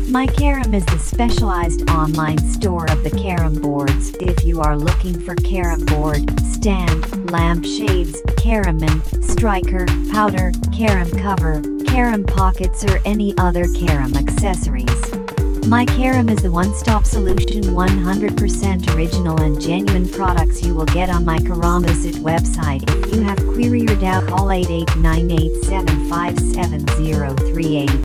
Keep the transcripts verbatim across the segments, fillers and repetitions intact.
MyCarom is the specialized online store of the carom boards. If you are looking for carom board, stand, lampshades, carom-in, striker, powder, carom cover, carom pockets or any other carom accessories, MyCarom is the one-stop solution. one hundred percent original and genuine products you will get on MyCarom visit website. If you have query or doubt, call eight eight nine eight seven five seven zero three eight.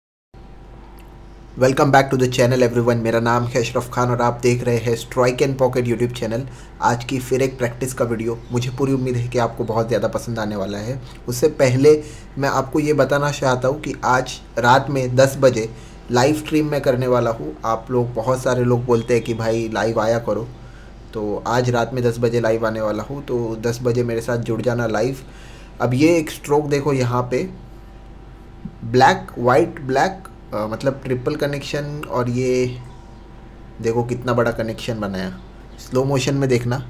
Welcome back to the channel everyone. मेरा नाम है अशरफ खान और आप देख रहे हैं strike and pocket YouTube channel. आज की फिर एक प्रैक्टिस का वीडियो, मुझे पूरी उम्मीद है कि आपको बहुत ज़्यादा पसंद आने वाला है। उससे पहले मैं आपको ये बताना चाहता हूँ कि आज रात में दस बजे लाइव स्ट्रीम में करने वाला हूँ। आप लोग, बहुत सारे लोग बोलते हैं कि भाई लाइव आया करो, तो आज रात में दस बजे लाइव आने वाला हूँ, तो दस बजे मेरे साथ जुड़ जाना लाइव। अब ये एक स्ट्रोक देखो यहाँ पे, ब्लैक वाइट ब्लैक, आ, मतलब ट्रिपल कनेक्शन, और ये देखो कितना बड़ा कनेक्शन बनाया। स्लो मोशन में देखना,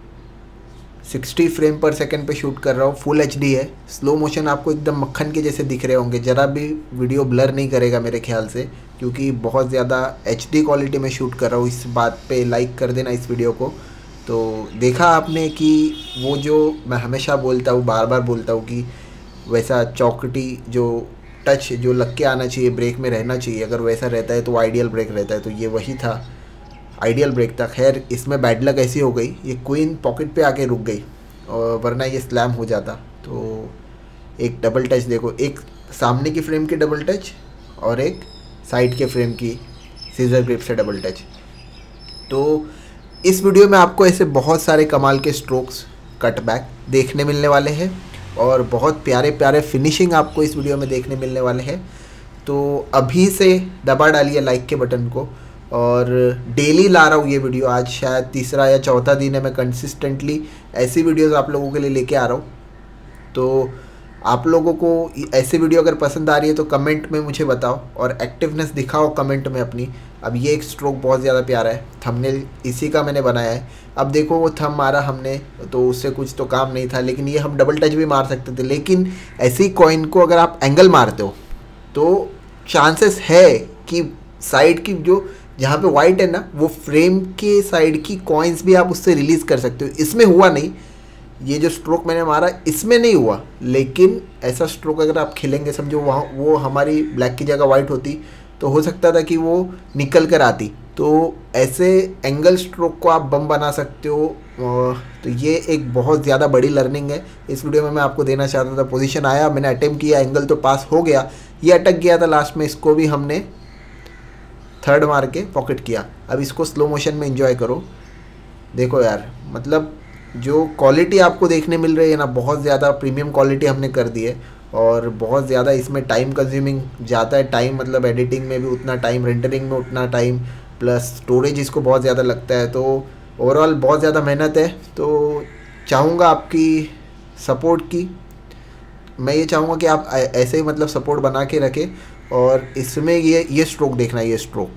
साठ फ्रेम पर सेकंड पे शूट कर रहा हूँ, फुल एचडी है। स्लो मोशन आपको एकदम मक्खन के जैसे दिख रहे होंगे, ज़रा भी वीडियो ब्लर नहीं करेगा मेरे ख्याल से, क्योंकि बहुत ज़्यादा एचडी क्वालिटी में शूट कर रहा हूँ। इस बात पे लाइक कर देना इस वीडियो को। तो देखा आपने कि वो जो मैं हमेशा बोलता हूँ, बार बार बोलता हूँ कि वैसा चौकटी जो टच जो लग के आना चाहिए, ब्रेक में रहना चाहिए, अगर वैसा रहता है तो आइडियल ब्रेक रहता है। तो ये वही था, आइडियल ब्रेक था। खैर इसमें बैड लक ऐसी हो गई, ये क्वीन पॉकेट पे आके रुक गई, और वरना ये स्लैम हो जाता। तो एक डबल टच देखो, एक सामने की फ्रेम की डबल टच और एक साइड के फ्रेम की सीजर ग्रिप से डबल टच। तो इस वीडियो में आपको ऐसे बहुत सारे कमाल के स्ट्रोक्स, कटबैक देखने मिलने वाले हैं, और बहुत प्यारे प्यारे फिनिशिंग आपको इस वीडियो में देखने मिलने वाले हैं। तो अभी से दबा डालिए लाइक के बटन को, और डेली ला रहा हूँ ये वीडियो। आज शायद तीसरा या चौथा दिन है मैं कंसिस्टेंटली ऐसी वीडियोस आप लोगों के लिए लेके आ रहा हूँ। तो आप लोगों को ऐसी वीडियो अगर पसंद आ रही है तो कमेंट में मुझे बताओ, और एक्टिवनेस दिखाओ कमेंट में अपनी। अब ये एक स्ट्रोक बहुत ज़्यादा प्यारा है, थंबनेल इसी का मैंने बनाया है। अब देखो वो थंब मारा हमने, तो उससे कुछ तो काम नहीं था, लेकिन ये हम डबल टच भी मार सकते थे। लेकिन ऐसी कॉइन को अगर आप एंगल मारते हो तो चांसेस है कि साइड की जो जहाँ पे वाइट है ना, वो फ्रेम के साइड की कॉइन्स भी आप उससे रिलीज़ कर सकते हो। इसमें हुआ नहीं, ये जो स्ट्रोक मैंने मारा इसमें नहीं हुआ, लेकिन ऐसा स्ट्रोक अगर आप खेलेंगे, समझो वहाँ वो हमारी ब्लैक की जगह वाइट होती, तो हो सकता था कि वो निकल कर आती। तो ऐसे एंगल स्ट्रोक को आप बम बना सकते हो। तो ये एक बहुत ज़्यादा बड़ी लर्निंग है इस वीडियो में मैं आपको देना चाहता था। पोजीशन आया, मैंने अटेम्प्ट किया, एंगल तो पास हो गया, ये अटक गया था लास्ट में, इसको भी हमने थर्ड मार के पॉकेट किया। अब इसको स्लो मोशन में एंजॉय करो। देखो यार, मतलब जो क्वालिटी आपको देखने मिल रही है ना, बहुत ज़्यादा प्रीमियम क्वालिटी हमने कर दी है, और बहुत ज़्यादा इसमें टाइम कंज्यूमिंग जाता है। टाइम मतलब एडिटिंग में भी उतना टाइम, रेंडरिंग में उतना टाइम, प्लस स्टोरेज इसको बहुत ज़्यादा लगता है। तो ओवरऑल बहुत ज़्यादा मेहनत है। तो चाहूँगा आपकी सपोर्ट की, मैं ये चाहूँगा कि आप ऐसे ही मतलब सपोर्ट बना के रखें। और इसमें ये ये स्ट्रोक देखना, ये स्ट्रोक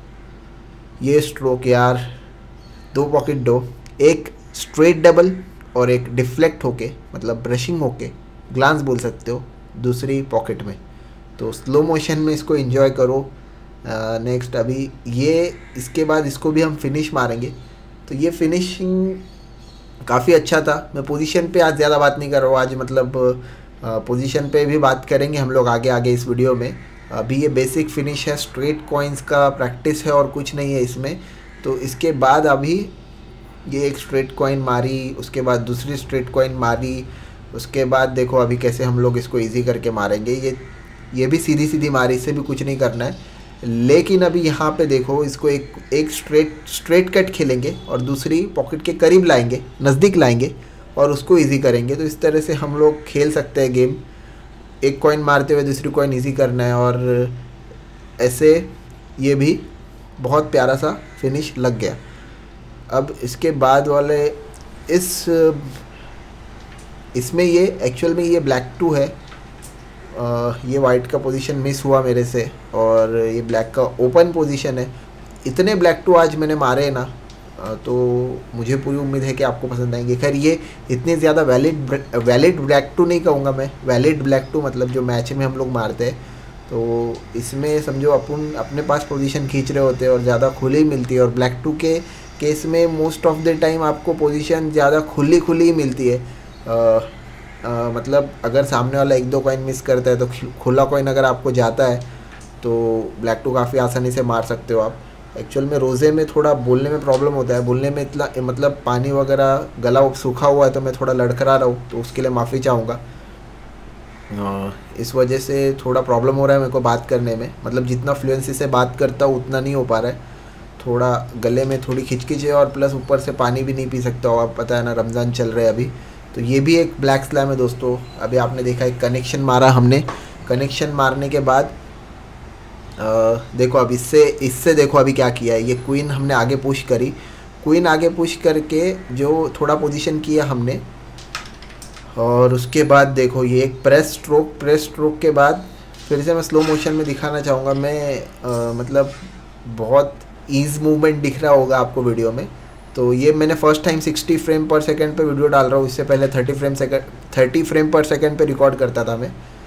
ये स्ट्रोक यार, दो पॉकेट दो, एक स्ट्रेट डबल और एक डिफ्लेक्ट होके, मतलब ब्रशिंग होके, ग्लांस बोल सकते हो, दूसरी पॉकेट में। तो स्लो मोशन में इसको एंजॉय करो। नेक्स्ट अभी ये, इसके बाद इसको भी हम फिनिश मारेंगे। तो ये फिनिशिंग काफ़ी अच्छा था। मैं पोजीशन पे आज ज़्यादा बात नहीं कर रहा हूँ, आज मतलब पोजीशन पे भी बात करेंगे हम लोग आगे आगे इस वीडियो में। अभी ये बेसिक फिनिश है, स्ट्रेट कॉइन्स का प्रैक्टिस है और कुछ नहीं है इसमें। तो इसके बाद अभी ये एक स्ट्रेट कॉइन मारी, उसके बाद दूसरी स्ट्रेट कॉइन मारी, उसके बाद देखो अभी कैसे हम लोग इसको इजी करके मारेंगे। ये ये भी सीधी सीधी मारी, इससे भी कुछ नहीं करना है। लेकिन अभी यहाँ पे देखो, इसको एक एक स्ट्रेट स्ट्रेट कट खेलेंगे और दूसरी पॉकेट के करीब लाएंगे, नज़दीक लाएंगे, और उसको इजी करेंगे। तो इस तरह से हम लोग खेल सकते हैं गेम। एक कॉइन मारते हुए दूसरी कॉइन इजी करना है, और ऐसे ये भी बहुत प्यारा सा फिनिश लग गया। अब इसके बाद वाले इस इसमें ये एक्चुअल में ये ब्लैक टू है। आ, ये वाइट का पोजीशन मिस हुआ मेरे से, और ये ब्लैक का ओपन पोजीशन है। इतने ब्लैक टू आज मैंने मारे ना, तो मुझे पूरी उम्मीद है कि आपको पसंद आएंगे। खैर ये इतने ज़्यादा वैलिड वैलिड ब्लैक टू नहीं कहूँगा मैं, वैलिड ब्लैक टू मतलब जो मैच में हम लोग मारते हैं। तो इसमें समझो अपन अपने पास पोजीशन खींच रहे होते हैं और ज़्यादा खुली मिलती है। और ब्लैक टू के केस में मोस्ट ऑफ द टाइम आपको पोजीशन ज़्यादा खुली खुली ही मिलती है। आ, आ, मतलब अगर सामने वाला एक दो कॉइन मिस करता है तो खुला कॉइन अगर आपको जाता है तो ब्लैक टू काफ़ी आसानी से मार सकते हो आप। एक्चुअल में रोज़े में थोड़ा बोलने में प्रॉब्लम होता है, बोलने में इतना मतलब पानी वगैरह गला सूखा हुआ है तो मैं थोड़ा लड़खड़ा रहा हूँ, तो उसके लिए माफ़ी चाहूँगा। इस वजह से थोड़ा प्रॉब्लम हो रहा है मेरे को बात करने में, मतलब जितना फ्लुएंसी से बात करता हूँ उतना नहीं हो पा रहा है, थोड़ा गले में थोड़ी खिचखिच है और प्लस ऊपर से पानी भी नहीं पी सकता हो आप, पता है ना रमज़ान चल रहा है अभी। तो ये भी एक ब्लैक स्लैम है दोस्तों। अभी आपने देखा एक कनेक्शन मारा हमने, कनेक्शन मारने के बाद आ, देखो अब इससे इससे देखो अभी क्या किया है, ये क्वीन हमने आगे पुश करी, क्वीन आगे पुश करके जो थोड़ा पोजीशन किया हमने, और उसके बाद देखो ये एक प्रेस स्ट्रोक, प्रेस स्ट्रोक के बाद फिर से मैं स्लो मोशन में दिखाना चाहूँगा। मैं आ, मतलब बहुत ईज मूवमेंट दिख रहा होगा आपको वीडियो में। तो ये मैंने first time sixty frame per second पे वीडियो डाल रहा हूँ, इससे पहले thirty frame second thirty frame per second पे रिकॉर्ड करता था मैं।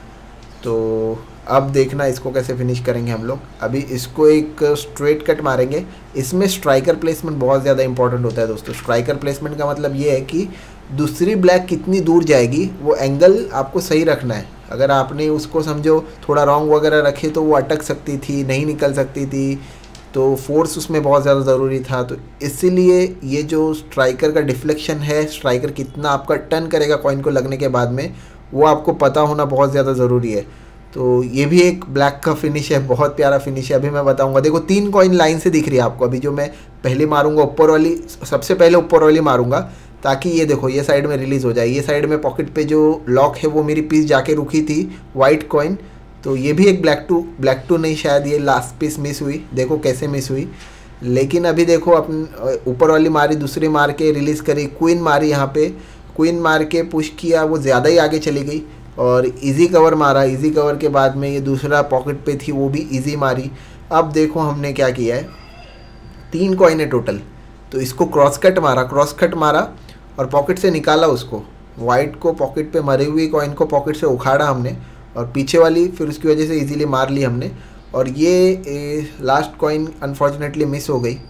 तो अब देखना इसको कैसे फिनिश करेंगे हम लोग। अभी इसको एक स्ट्रेट कट मारेंगे। इसमें स्ट्राइकर प्लेसमेंट बहुत ज़्यादा इंपॉर्टेंट होता है दोस्तों। स्ट्राइकर प्लेसमेंट का मतलब ये है कि दूसरी ब्लैक कितनी दूर जाएगी वो एंगल आपको सही रखना है। अगर आपने उसको समझो थोड़ा रॉन्ग वगैरह रखे तो वो अटक सकती थी, नहीं निकल सकती थी, तो फोर्स उसमें बहुत ज़्यादा ज़रूरी था। तो इसीलिए ये जो स्ट्राइकर का डिफ्लेक्शन है, स्ट्राइकर कितना आपका टर्न करेगा कॉइन को लगने के बाद में, वो आपको पता होना बहुत ज़्यादा ज़रूरी है। तो ये भी एक ब्लैक का फिनिश है, बहुत प्यारा फिनिश है। अभी मैं बताऊंगा, देखो तीन कॉइन लाइन से दिख रही है आपको। अभी जो मैं पहले मारूंगा ऊपर वाली, सबसे पहले ऊपर वाली मारूंगा ताकि ये देखो ये साइड में रिलीज़ हो जाए। ये साइड में पॉकेट पे जो लॉक है वो मेरी पीस जाके रुकी थी वाइट कॉइन, तो ये भी एक ब्लैक टू ब्लैक टू नहीं शायद ये लास्ट पीस मिस हुई, देखो कैसे मिस हुई। लेकिन अभी देखो अपन ऊपर वाली मारी, दूसरी मार के रिलीज़ करी, क्वीन मारी, यहाँ पे क्वीन मार के पुश किया, वो ज़्यादा ही आगे चली गई और इजी कवर मारा। इजी कवर के बाद में ये दूसरा पॉकेट पे थी वो भी इजी मारी। अब देखो हमने क्या किया है, तीन कॉइन है टोटल, तो इसको क्रॉस कट मारा, क्रॉस कट मारा और पॉकेट से निकाला उसको, वाइट को पॉकेट पे मरी हुई कॉइन को पॉकेट से उखाड़ा हमने और पीछे वाली फिर उसकी वजह से इजीली मार ली हमने। और ये ए, लास्ट कॉइन अनफॉर्चुनेटली मिस हो गई,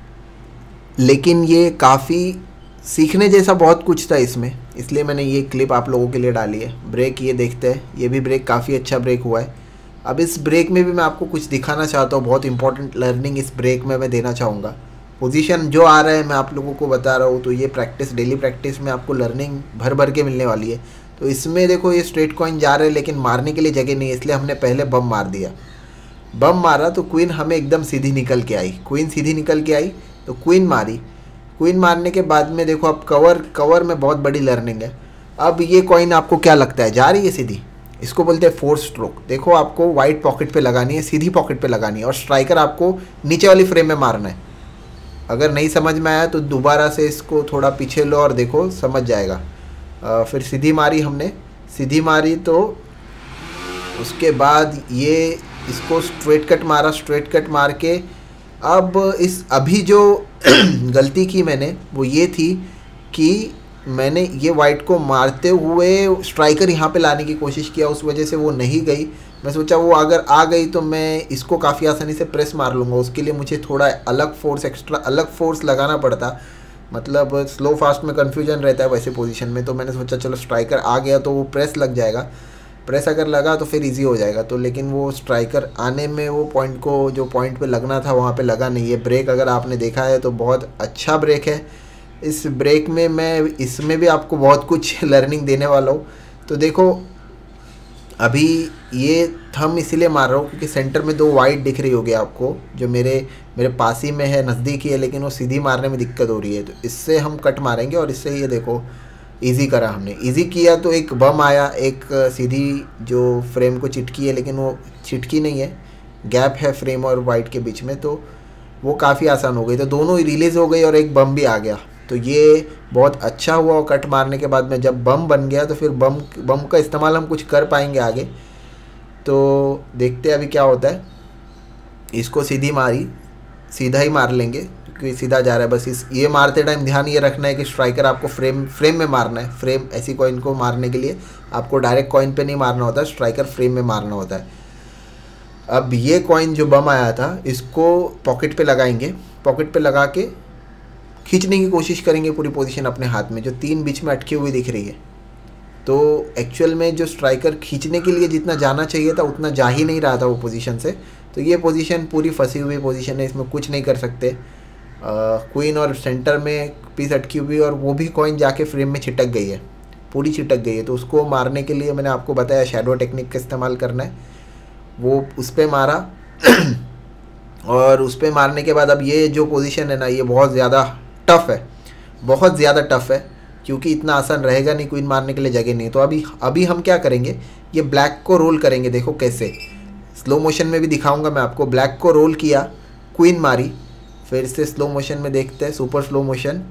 लेकिन ये काफ़ी सीखने जैसा बहुत कुछ था इसमें, इसलिए मैंने ये क्लिप आप लोगों के लिए डाली है। ब्रेक ये देखते हैं, ये भी ब्रेक काफ़ी अच्छा ब्रेक हुआ है। अब इस ब्रेक में भी मैं आपको कुछ दिखाना चाहता हूँ, बहुत इंपॉर्टेंट लर्निंग इस ब्रेक में मैं देना चाहूँगा। पोजीशन जो आ रहा है मैं आप लोगों को बता रहा हूँ, तो ये प्रैक्टिस, डेली प्रैक्टिस में आपको लर्निंग भर भर के मिलने वाली है। तो इसमें देखो ये स्ट्रेट कॉइन जा रहे हैं लेकिन मारने के लिए जगह नहीं है, इसलिए हमने पहले बम मार दिया। बम मारा तो क्वीन हमें एकदम सीधी निकल के आई, क्वीन सीधी निकल के आई तो क्वीन मारी। क्वीन मारने के बाद में देखो अब कवर, कवर में बहुत बड़ी लर्निंग है। अब ये कॉइन आपको क्या लगता है जा रही है सीधी, इसको बोलते हैं फोर्स स्ट्रोक। देखो आपको वाइट पॉकेट पे लगानी है, सीधी पॉकेट पे लगानी है और स्ट्राइकर आपको नीचे वाली फ्रेम में मारना है। अगर नहीं समझ में आया तो दोबारा से इसको थोड़ा पीछे लो और देखो समझ जाएगा। आ, फिर सीधी मारी हमने, सीधी मारी तो उसके बाद ये इसको स्ट्रेट कट मारा, स्ट्रेट कट मार के अब इस अभी जो गलती की मैंने वो ये थी कि मैंने ये वाइट को मारते हुए स्ट्राइकर यहाँ पे लाने की कोशिश किया, उस वजह से वो नहीं गई। मैं सोचा वो अगर आ गई तो मैं इसको काफ़ी आसानी से प्रेस मार लूँगा, उसके लिए मुझे थोड़ा अलग फोर्स, एक्स्ट्रा अलग फोर्स लगाना पड़ता। मतलब स्लो फास्ट में कन्फ्यूजन रहता है वैसे पोजीशन में, तो मैंने सोचा चलो स्ट्राइकर आ गया तो वो प्रेस लग जाएगा, प्रेस अगर लगा तो फिर इजी हो जाएगा। तो लेकिन वो स्ट्राइकर आने में वो पॉइंट को, जो पॉइंट पे लगना था वहाँ पे लगा नहीं। ये ब्रेक अगर आपने देखा है तो बहुत अच्छा ब्रेक है। इस ब्रेक में मैं इसमें भी आपको बहुत कुछ लर्निंग देने वाला हूँ। तो देखो अभी ये थम इसीलिए मार रहा हूँ क्योंकि सेंटर में दो वाइट दिख रही होगी आपको, जो मेरे मेरे पास ही में है, नज़दीक ही है, लेकिन वो सीधी मारने में दिक्कत हो रही है। तो इससे हम कट मारेंगे और इससे ये देखो इजी करा हमने। इजी किया तो एक बम आया, एक सीधी जो फ्रेम को चिटकी है, लेकिन वो चिटकी नहीं है, गैप है फ्रेम और वाइट के बीच में, तो वो काफ़ी आसान हो गई। तो दोनों रिलीज़ हो गई और एक बम भी आ गया। तो ये बहुत अच्छा हुआ। और कट मारने के बाद में जब बम बन गया तो फिर बम बम का इस्तेमाल हम कुछ कर पाएंगे आगे। तो देखते हैं अभी क्या होता है। इसको सीधी मारी, सीधा ही मार लेंगे क्योंकि सीधा जा रहा है। बस इस ये मारते टाइम ध्यान ये रखना है कि स्ट्राइकर आपको फ्रेम फ्रेम में मारना है। फ्रेम ऐसी कॉइन को मारने के लिए आपको डायरेक्ट कॉइन पे नहीं मारना होता, स्ट्राइकर फ्रेम में मारना होता है। अब ये कॉइन जो बम आया था इसको पॉकेट पे लगाएंगे, पॉकेट पे लगा के खींचने की कोशिश करेंगे पूरी पोजीशन अपने हाथ में, जो तीन बीच में अटकी हुई दिख रही है। तो एक्चुअल में जो स्ट्राइकर खींचने के लिए जितना जाना चाहिए था उतना जा ही नहीं रहा था वो पोजीशन से। तो ये पोजीशन पूरी फंसी हुई पोजीशन है, इसमें कुछ नहीं कर सकते। क्वीन और सेंटर में पीस अटकी हुई और वो भी कॉइन जाके फ्रेम में छिटक गई है, पूरी छिटक गई है। तो उसको मारने के लिए मैंने आपको बताया शैडो टेक्निक का इस्तेमाल करना है। वो उस पर मारा और उस पर मारने के बाद अब ये जो पोजीशन है ना ये बहुत ज़्यादा टफ है, बहुत ज़्यादा टफ है, क्योंकि इतना आसान रहेगा नहीं, क्वीन मारने के लिए जगह नहीं। तो अभी अभी हम क्या करेंगे, ये ब्लैक को रोल करेंगे। देखो कैसे, स्लो मोशन में भी दिखाऊंगा मैं आपको। ब्लैक को रोल किया, क्वीन मारी, फिर से स्लो मोशन में देखते हैं, super slow motion.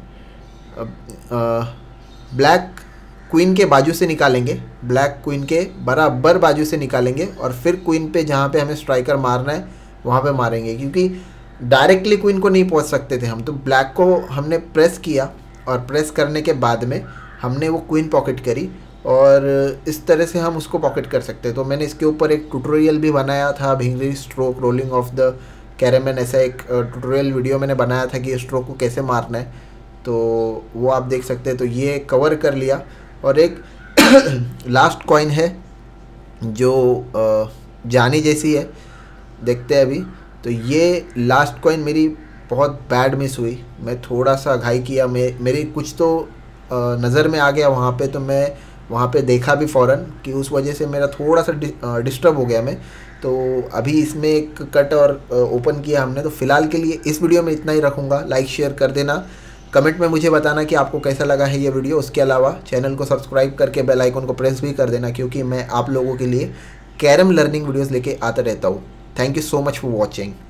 Black queen के बाजू से निकालेंगे, ब्लैक क्वीन के बराबर बाजू से निकालेंगे और फिर क्वीन पे जहाँ पे हमें स्ट्राइकर मारना है वहाँ पे मारेंगे, क्योंकि डायरेक्टली क्वीन को नहीं पहुँच सकते थे हम। तो ब्लैक को हमने प्रेस किया और प्रेस करने के बाद में हमने वो क्वीन पॉकेट करी और इस तरह से हम उसको पॉकेट कर सकते हैं। तो मैंने इसके ऊपर एक ट्यूटोरियल भी बनाया था, भिंगरी stroke rolling off the carrom man, ऐसा एक ट्यूटोरियल वीडियो मैंने बनाया था कि स्ट्रोक को कैसे मारना है, तो वो आप देख सकते हैं। तो ये कवर कर लिया। और एक लास्ट कॉइन है जो जानी जैसी है, देखते हैं अभी। तो ये लास्ट कॉइन मेरी बहुत बैड मिस हुई, मैं थोड़ा सा घाई किया, मे मेरी कुछ तो नज़र में आ गया वहाँ पे, तो मैं वहाँ पे देखा भी फ़ौरन कि उस वजह से मेरा थोड़ा सा डिस्टर्ब हो गया मैं। तो अभी इसमें एक कट और ओपन किया हमने। तो फ़िलहाल के लिए इस वीडियो में इतना ही रखूँगा। लाइक शेयर कर देना, कमेंट में मुझे बताना कि आपको कैसा लगा है ये वीडियो। उसके अलावा चैनल को सब्सक्राइब करके बेल आइकन को प्रेस भी कर देना, क्योंकि मैं आप लोगों के लिए कैरम लर्निंग वीडियोज़ लेके आता रहता हूँ। Thank you so much for watching.